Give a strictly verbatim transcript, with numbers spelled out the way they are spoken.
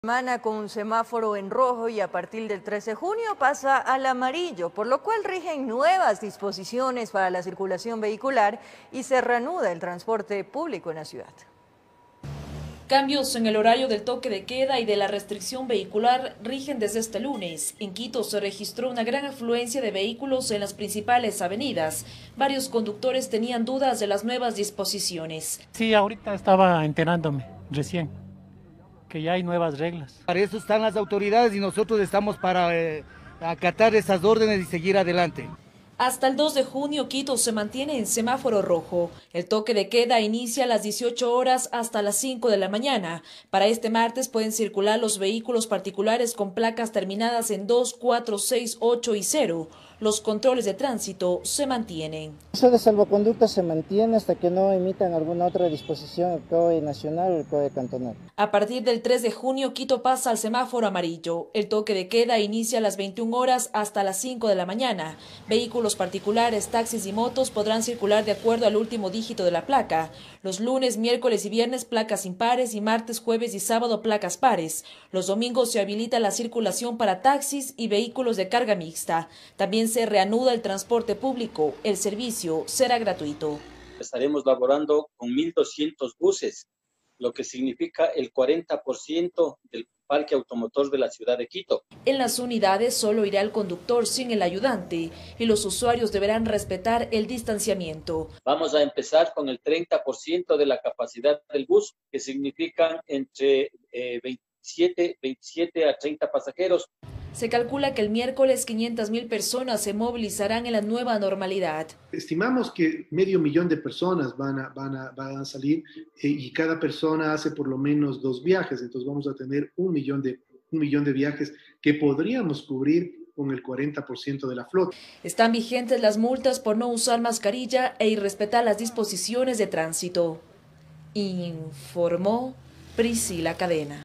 Semana con un semáforo en rojo y a partir del trece de junio pasa al amarillo, por lo cual rigen nuevas disposiciones para la circulación vehicular y se reanuda el transporte público en la ciudad. Cambios en el horario del toque de queda y de la restricción vehicular rigen desde este lunes. En Quito se registró una gran afluencia de vehículos en las principales avenidas. Varios conductores tenían dudas de las nuevas disposiciones. Sí, ahorita estaba enterándome, recién, que ya hay nuevas reglas. Para eso están las autoridades y nosotros estamos para eh, acatar esas órdenes y seguir adelante. Hasta el dos de junio, Quito se mantiene en semáforo rojo. El toque de queda inicia a las dieciocho horas hasta las cinco de la mañana. Para este martes pueden circular los vehículos particulares con placas terminadas en dos, cuatro, seis, ocho y cero. Los controles de tránsito se mantienen. El uso de salvoconducto se mantiene hasta que no emitan alguna otra disposición, el C O E nacional o el C O E cantonal. A partir del tres de junio, Quito pasa al semáforo amarillo. El toque de queda inicia a las veintiuna horas hasta las cinco de la mañana. Vehículos particulares, taxis y motos podrán circular de acuerdo al último dígito de la placa. Los lunes, miércoles y viernes placas impares y martes, jueves y sábado placas pares. Los domingos se habilita la circulación para taxis y vehículos de carga mixta. También se reanuda el transporte público. El servicio será gratuito. Estaremos laborando con mil doscientos buses, lo que significa el cuarenta por ciento del parque automotor de la ciudad de Quito. En las unidades solo irá el conductor sin el ayudante y los usuarios deberán respetar el distanciamiento. Vamos a empezar con el treinta por ciento de la capacidad del bus, que significan entre eh, veintisiete, veintisiete a treinta pasajeros. Se calcula que el miércoles quinientas mil personas se movilizarán en la nueva normalidad. Estimamos que medio millón de personas van a, van a, van a salir eh, y cada persona hace por lo menos dos viajes, entonces vamos a tener un millón de, un millón de viajes que podríamos cubrir con el cuarenta por ciento de la flota. Están vigentes las multas por no usar mascarilla e irrespetar las disposiciones de tránsito. Informó Priscila Cadena.